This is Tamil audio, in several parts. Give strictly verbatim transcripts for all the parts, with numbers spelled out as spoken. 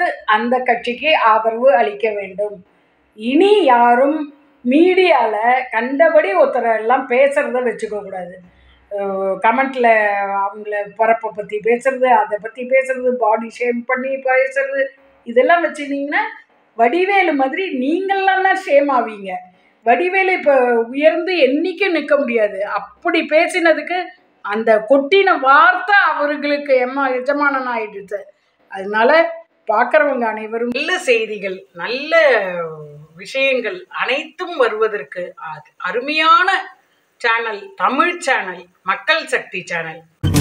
அந்த கட்சிக்கு ஆதரவு அளிக்க வேண்டும். இனி யாரும் மீடியாவில் கண்டபடி ஒருத்தரை எல்லாம் பேசுகிறத வச்சுக்க கூடாது. கமெண்ட்டில் அவங்கள பிறப்பை பற்றி பேசுறது, அதை பற்றி பேசுறது, பாடி ஷேம் பண்ணி பேசுறது, இதெல்லாம் வச்சுருந்தீங்கன்னா வடிவேலு மாதிரி நீங்கள்லாம் தான் ஷேம் ஆவீங்க. வடிவேலு இப்போ உயர்ந்து என்றைக்கும் நிற்க முடியாது. அப்படி பேசினதுக்கு அந்த கொட்டின வார்த்தை அவர்களுக்கு எம்மா எஜமானன் ஆயிடுச்சு. அதனால பார்க்குறவங்க அனைவரும் நல்ல செய்திகள், நல்ல விஷயங்கள் அனைத்தும் வருவதற்கு அருமையான சேனல், தமிழ் சேனல், மக்கள் சக்தி சேனல்.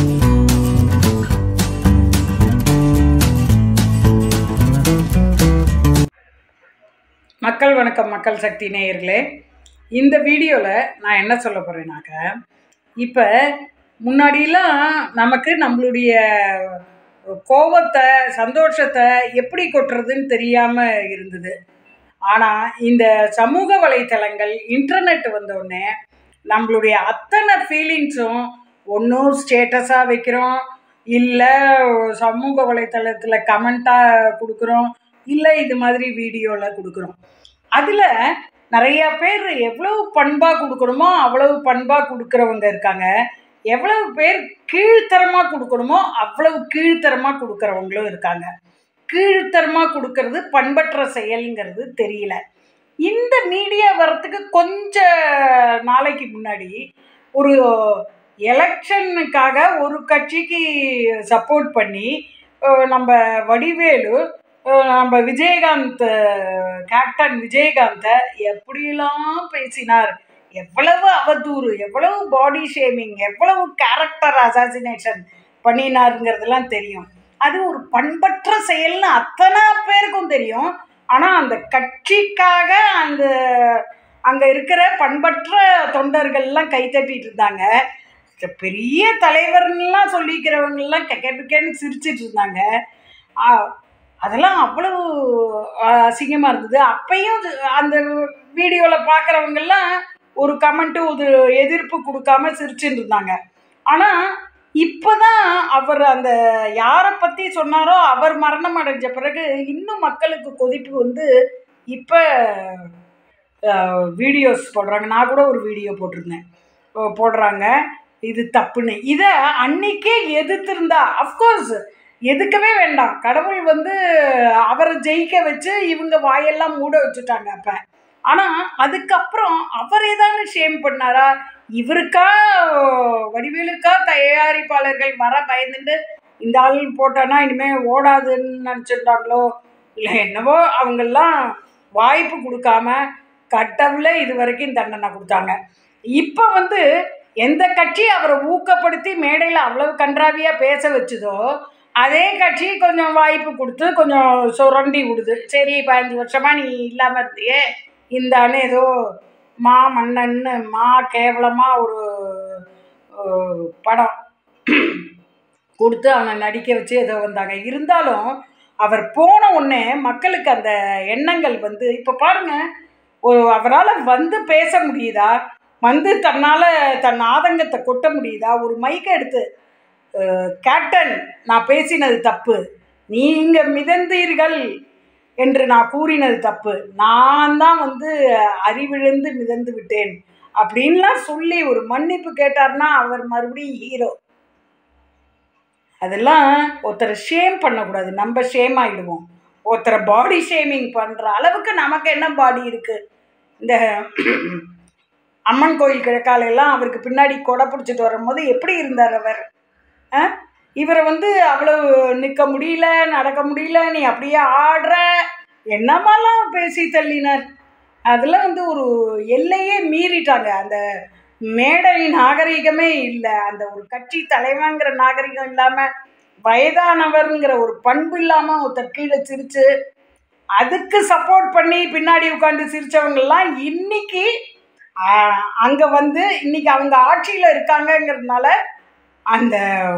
மக்கள் வணக்கம், மக்கள் சக்தி நேயர்களே. இந்த வீடியோவில் நான் என்ன சொல்ல போகிறேன்னாக்க, இப்போ முன்னாடியெல்லாம் நமக்கு நம்மளுடைய கோபத்தை, சந்தோஷத்தை எப்படி கொட்டுறதுன்னு தெரியாமல் இருந்தது. ஆனால் இந்த சமூக வலைத்தளங்கள், இன்டர்நெட் வந்தோடனே நம்மளுடைய அத்தனை ஃபீலிங்ஸும் ஒன்றும் ஸ்டேட்டஸாக வைக்கிறோம், இல்லை சமூக வலைத்தளத்தில் கமெண்ட்டாக கொடுக்குறோம், இல்லை இது மாதிரி வீடியோவில் கொடுக்குறோம். அதில் நிறையா பேர் எவ்வளவு பண்பாக கொடுக்கணுமோ அவ்வளவு பண்பாக கொடுக்குறவங்க இருக்காங்க. எவ்வளவு பேர் கீழ்த்தரமாக கொடுக்கணுமோ அவ்வளவு கீழ்த்தரமாக கொடுக்குறவங்களும் இருக்காங்க. கீழ்த்தரமாக கொடுக்கறது பண்பற்ற செயல்ங்கிறது தெரியல. இந்த மீடியா வர்றதுக்கு கொஞ்ச நாளைக்கு முன்னாடி ஒரு எலெக்ஷனுக்காக ஒரு கட்சிக்கு சப்போர்ட் பண்ணி நம்ம வடிவேலு, நம்ம விஜயகாந்த், கேப்டன் விஜயகாந்தை எப்படியெல்லாம் பேசினார், எவ்வளவு அவதூறு, எவ்வளவு பாடி ஷேமிங், எவ்வளவு கேரக்டர் அசாசினேஷன் பண்ணினாருங்கிறதுலாம் தெரியும். அது ஒரு பண்பற்ற செயல்னு அத்தனை பேருக்கும் தெரியும். ஆனால் அந்த கட்சிக்காக அந்த அங்கே இருக்கிற பண்பற்ற தொண்டர்கள்லாம் கைத்தட்டிட்டு இருந்தாங்க. பெரிய தலைவர்லாம் சொல்லிக்கிறவங்கெல்லாம் கெக்கேன்னு சிரிச்சிட்டு இருந்தாங்க. அதெல்லாம் அவ்வளவு அசிங்கமாக இருந்தது. அப்பையும் அந்த வீடியோவில் பார்க்குறவங்கெல்லாம் ஒரு கமெண்ட்டு, ஒரு எதிர்ப்பு கொடுக்காம சிரிச்சுட்டு இருந்தாங்க. ஆனால் இப்போ தான் அவர் அந்த யாரை பற்றி சொன்னாரோ அவர் மரணம் அடைஞ்ச பிறகு இன்னும் மக்களுக்கு கொதிப்பு வந்து இப்போ வீடியோஸ் போடுறாங்க. நான் கூட ஒரு வீடியோ போட்டிருந்தேன், போடுறாங்க இது தப்புன்னு. இதை அன்னைக்கே எதிர்த்திருந்தா அஃப்கோர்ஸ் எதுக்கவே வேண்டாம். கடவுள் வந்து அவரை ஜெயிக்க வச்சு இவங்க வாயெல்லாம் மூட வச்சுட்டாங்க அப்போ. ஆனால் அதுக்கப்புறம் அவரே தானே ஷேம் பண்ணாரா? இவருக்கா வடிவேலுக்கா தயாரிப்பாளர்கள் வர பயந்துட்டு இந்த ஆள் போட்டானா இனிமேல் ஓடாதுன்னு நினச்சிட்டாங்களோ இல்லை என்னவோ, அவங்கெல்லாம் வாய்ப்பு கொடுக்காம கட்டவில் இது வரைக்கும் தண்டனை கொடுத்தாங்க. இப்போ வந்து எந்த கட்சி அவரை ஊக்கப்படுத்தி மேடையில் அவ்வளவு கன்றாவியாக பேச வச்சுதோ அதே கட்சி கொஞ்சம் வாய்ப்பு கொடுத்து கொஞ்சம் சுரண்டி விடுது. சரி, பதினஞ்சு வருஷமாக நீ இல்லாமல் இருந்தியே, இந்த அணு ஏதோ மா மன்னன்னு மா கேவலமாக ஒரு படம் கொடுத்து அவனை நடிக்க வச்சு ஏதோ வந்தாங்க. இருந்தாலும் அவர் போன உடனே மக்களுக்கு அந்த எண்ணங்கள் வந்து இப்போ பாருங்கள், ஒரு அவரால் வந்து பேச முடியுதா, வந்து தன்னால் தன் ஆதங்கத்தை கொட்ட முடியுதா? ஒரு மைக்கை எடுத்து கேப்டன் நான் பேசினது தப்பு, நீங்கள் மிதந்தீர்கள் என்று நான் கூறினது தப்பு, நான் தான் வந்து அறிவிழந்து மிதந்து விட்டேன் அப்படின்லாம் சொல்லி ஒரு மன்னிப்பு கேட்டார்னா அவர் மறுபடியும் ஹீரோ. அதெல்லாம் ஒருத்தரை ஷேம் பண்ணக்கூடாது, நம்ம ஷேம் ஆகிடுவோம். ஒருத்தரை பாடி ஷேமிங் பண்ணுற அளவுக்கு நமக்கு என்ன பாடி இருக்குது? இந்த அம்மன் கோயில் கிழக்காலையெல்லாம் அவருக்கு பின்னாடி கொடை பிடிச்சிட்டு வரும்போது எப்படி இருந்தார் அவர்? இவரை வந்து அவ்வளவு நிற்க முடியல, நடக்க முடியல, நீ அப்படியே ஆடுற என்னமாலாம் பேசி தள்ளினார். அதெல்லாம் வந்து ஒரு எல்லையே மீறிட்டாங்க. அந்த மேடை நாகரிகமே இல்லை, அந்த ஒரு கட்சி தலைவங்கிற நாகரிகம் இல்லாமல், வயதானவருங்கிற ஒரு பண்பு இல்லாமல் ஒருத்தர் கீழே சிரித்து அதுக்கு சப்போர்ட் பண்ணி பின்னாடி உட்காந்து சிரித்தவங்கெல்லாம் இன்னைக்கு அங்கே வந்து இன்னைக்கு அவங்க ஆட்சியில் இருக்காங்கங்கிறதுனால அந்த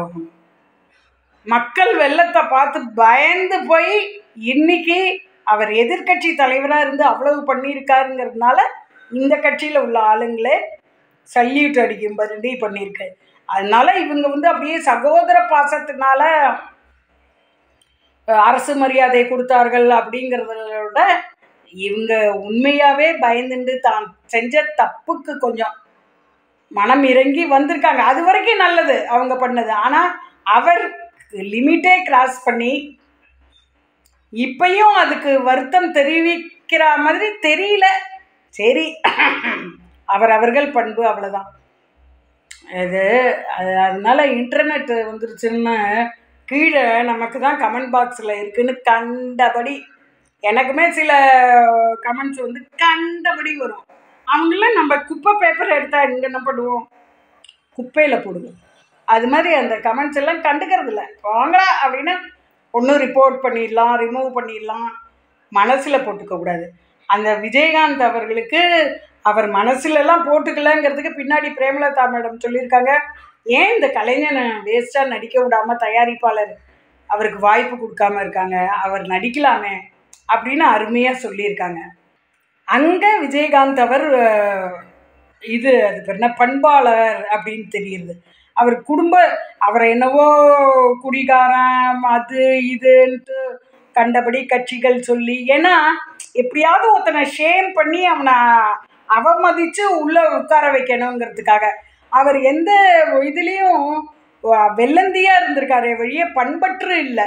மக்கள் வெள்ளத்தை பார்த்து பயந்து போய் இன்னைக்கு அவர் எதிர்கட்சி தலைவராக இருந்து அவ்வளவு பண்ணியிருக்காருங்கிறதுனால இந்த கட்சியில் உள்ள ஆளுங்களே சல்யூட் அடிக்கும்படி பண்ணியிருக்கு. அதனால இவங்க வந்து அப்படியே சகோதர பாசத்தினால அரசு மரியாதை கொடுத்தார்கள் அப்படிங்கிறத இவங்க உண்மையாகவே பயந்துட்டு தான் செஞ்ச தப்புக்கு கொஞ்சம் மனம் இறங்கி வந்திருக்காங்க. அது வரைக்கும் நல்லது அவங்க பண்ணது. ஆனால் அவர் லிமிட்டே கிராஸ் பண்ணி இப்பயும் அதுக்கு வருத்தம் தெரிவிக்கிற மாதிரி தெரியல. சரி, அவர் அவர்கள் பண்பு, அவ்வளோதான் இது. அது அதனால இன்டர்நெட் வந்துருச்சுன்னு கீழே நமக்கு தான் கமெண்ட் பாக்ஸில் இருக்குன்னு கண்டபடி, எனக்குமே சில கமெண்ட்ஸ் வந்து கண்டபடி வரும். அவங்களாம் நம்ம குப்பை பேப்பர் எடுத்தால் இங்கே என்ன பண்ணுவோம், குப்பையில் போடுவோம். அது மாதிரி அந்த கமெண்ட்ஸ் எல்லாம் கண்டுக்கிறது இல்லை. வாங்களா அப்படின்னு ஒன்றும் ரிப்போர்ட் பண்ணிடலாம், ரிமூவ் பண்ணிடலாம், மனசில் போட்டுக்கக்கூடாது. அந்த விஜயகாந்த் அவர்களுக்கு அவர் மனசுலலாம் போட்டுக்கலங்கிறதுக்கு பின்னாடி பிரேமலதா மேடம் சொல்லியிருக்காங்க, ஏன் இந்த கலைஞனை வேஸ்ட்டாக நடிக்க விடாமல் தயாரிப்பாளர் அவருக்கு வாய்ப்பு கொடுக்காம இருக்காங்க, அவர் நடிக்கலாமே அப்படின்னு அருமையாக சொல்லியிருக்காங்க. அங்கே விஜயகாந்த் அவர் இது அது பேர் என்ன பண்பாளர் அப்படின்னு தெரியுது. அவர் குடும்ப அவரை என்னவோ குடிகாரன் அது இதுன்ட்டு கண்டபடி கட்சிகள் சொல்லி, ஏன்னா எப்படியாவது ஒருத்தனை ஷேம் பண்ணி அவனை அவமதித்து உள்ளே உட்கார வைக்கணுங்கிறதுக்காக அவர் எந்த இதுலேயும் வெள்ளந்தியாக இருந்திருக்காரே வழியே பண்பற்று இல்லை.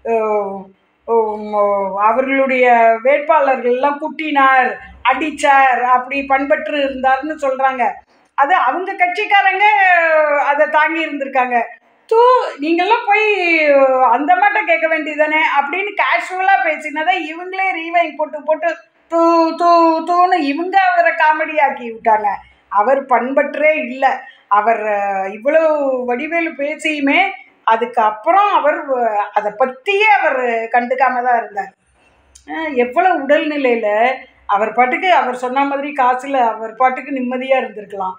அவர்களுடைய வேட்பாளர்கள்லாம் குட்டினார், அடித்தார், அப்படி பண்பற்று இருந்தார்னு சொல்கிறாங்க. அது அவங்க கட்சிக்காரங்க அதை தாங்கி இருந்திருக்காங்க. தூ நீங்கள்லாம் போய் அந்த மட்டும் கேட்க வேண்டியதானே அப்படின்னு கேஷுவலாக பேசினதை இவங்களே ரீவைண்ட் போட்டு போட்டு தூ தூ தூன்னு இவங்க அவரை காமெடி ஆக்கி விட்டாங்க. அவர் பண்பற்றே இல்லை. அவர் இவ்வளோ வடிவேலு பேசியுமே அதுக்கப்புறம் அவர் அதை பற்றியே அவர் கண்டுக்காம தான் இருந்தார். எவ்வளோ உடல்நிலையில் அவர் பாட்டுக்கு அவர் சொன்ன மாதிரி காசில் அவர் பாட்டுக்கு நிம்மதியாக இருந்திருக்கலாம்.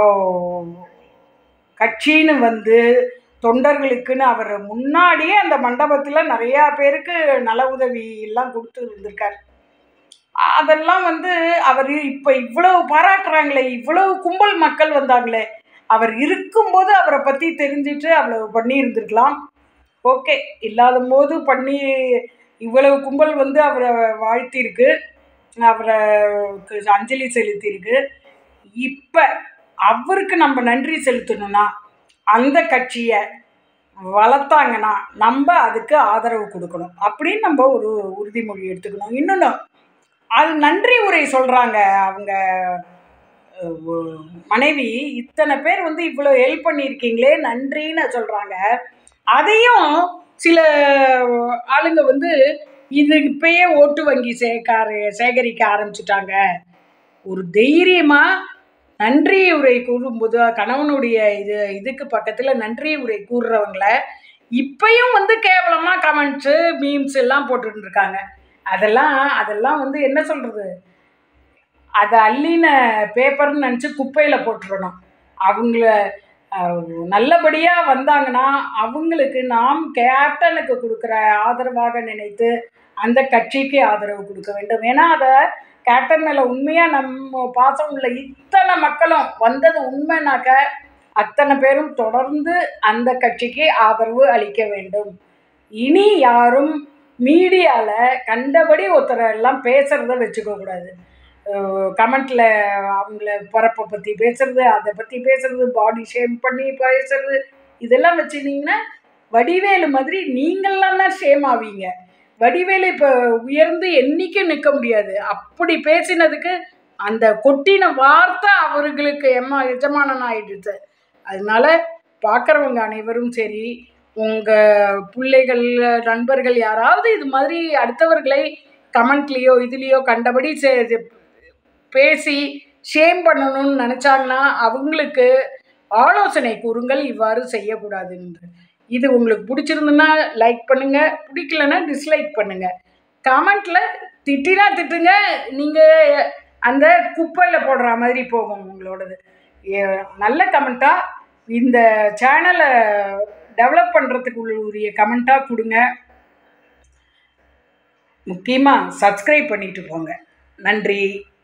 கட்சின்னு வந்து தொண்டர்களுக்குன்னு அவர் முன்னாடியே அந்த மண்டபத்தில் நிறையா பேருக்கு நல உதவி எல்லாம் கொடுத்து இருந்திருக்கார். அதெல்லாம் வந்து அவர் இப்போ இவ்வளவு பாராட்டுறாங்களே, இவ்வளவு கும்பல் மக்கள் வந்தாங்களே, அவர் இருக்கும்போது அவரை பற்றி தெரிஞ்சிட்டு அவ்வளவு பண்ணி இருந்திருக்கலாம். ஓகே, இல்லாத போது பண்ணி இவ்வளவு கும்பல் வந்து அவரை வாழ்த்திருக்கு, அவரை அஞ்சலி செலுத்தியிருக்கு. இப்போ அவருக்கு நம்ம நன்றி செலுத்தணும்னா அந்த கட்சியை வளர்த்தாங்கன்னா நம்ம அதுக்கு ஆதரவு கொடுக்கணும் அப்படின்னு நம்ம ஒரு உறுதிமொழி எடுத்துக்கணும். இன்னொன்று, அது நன்றி உரை சொல்கிறாங்க அவங்க மனைவி, இத்தனை பேர் வந்து இவ்வளோ ஹெல்ப் பண்ணியிருக்கீங்களே நன்றின்னு சொல்கிறாங்க. அதையும் சில ஆளுங்க வந்து இது இப்பயே ஓட்டு வங்கி சேகார சேகரிக்க ஆரம்பிச்சுட்டாங்க. ஒரு தைரியமாக நன்றி உரை கூறும்போது கணவனுடைய இது இதுக்கு பக்கத்தில் நன்றி உரை கூறுறவங்கள இப்பயும் வந்து கேவலமாக கமெண்ட்ஸு மீம்ஸ் எல்லாம் போட்டுருக்காங்க. அதெல்லாம் அதெல்லாம் வந்து என்ன சொல்கிறது, அதை அள்ளின பேப்பர்னு நினச்சி குப்பையில் போட்டுடணும். அவங்கள நல்லபடியாக வந்தாங்கன்னா அவங்களுக்கு நாம் கேப்டனுக்கு கொடுக்குற ஆதரவாக நினைத்து அந்த கட்சிக்கு ஆதரவு கொடுக்க வேண்டும். ஏன்னா அதை கேப்டன் மேலே உண்மையாக நம்ம பாசம் உள்ள இத்தனை மக்களும் வந்தது உண்மைனாக்க அத்தனை பேரும் தொடர்ந்து அந்த கட்சிக்கு ஆதரவு அளிக்க வேண்டும். இனி யாரும் மீடியாவில் கண்டபடி ஒருத்தரை எல்லாம் பேசுகிறத வச்சுக்கக்கூடாது. கமெண்ட்டில் அவங்கள பரப்பை பற்றி பேசுகிறது, அதை பற்றி பேசுகிறது, பாடி ஷேம் பண்ணி பேசுறது, இதெல்லாம் வச்சுருந்தீங்கன்னா வடிவேலு மாதிரி நீங்கள்லாம் தான் ஷேம் ஆவீங்க. வடிவேலு இப்போ உயர்ந்து என்றைக்கும் நிற்க முடியாது. அப்படி பேசினதுக்கு அந்த கொட்டின வார்த்தை அவர்களுக்கு எம்மா எஜமானன் ஆகிடுச்சு. அதனால பார்க்குறவங்க அனைவரும் சரி, உங்கள் பிள்ளைகள் நண்பர்கள் யாராவது இது மாதிரி அடுத்தவர்களை கமெண்ட்லேயோ இதுலேயோ கண்டபடி பேசி ஷேம் பண்ணணும்னு நினச்சாங்கன்னா அவங்களுக்கு ஆலோசனை கூறுங்கள், இவ்வாறு செய்யக்கூடாதுன்னு. இது உங்களுக்கு பிடிச்சிருந்துன்னா லைக் பண்ணுங்கள், பிடிக்கலன்னா டிஸ்லைக் பண்ணுங்கள். கமெண்ட்டில் திட்டினா திட்டுங்க, நீங்கள் அந்த குப்பையில் போடுற மாதிரி போகும் உங்களோடது. நல்ல கமெண்ட்டாக இந்த சேனலை டெவலப் பண்ணுறதுக்கு உரிய கமெண்ட்டாக கொடுங்க. முக்கியமாக சப்ஸ்கிரைப் பண்ணிட்டு போங்க. நன்றி.